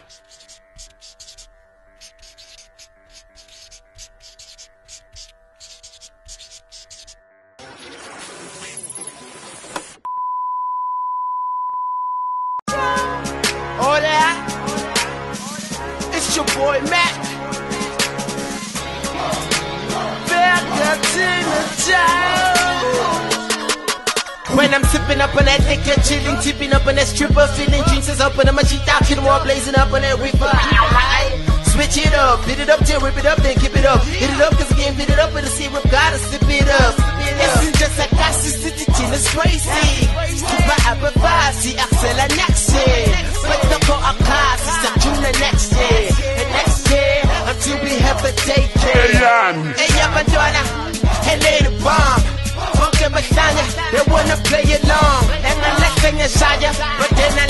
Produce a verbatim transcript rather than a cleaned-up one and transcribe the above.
Hola, it's your boy Mac. Back up in the town. When I'm sipping up on that liquor, chilling, tipping up on that stripper, feeling drinks is up on the machine, talking more, blazing up on that reefer. Switch it up, hit it up, till rip it up, then keep it up. Hit it up, cause again, hit it up with a syrup, gotta sip it up. It's just like I see the chin is crazy. Ba abavasi, axela next year. But the go a class, it's the June the next year. And next year, until we have a daycare. Hey, yeah, Madonna, hey, lady bomb. Funky Basanya, they wanna play along. And the next thing is Shaya, but then I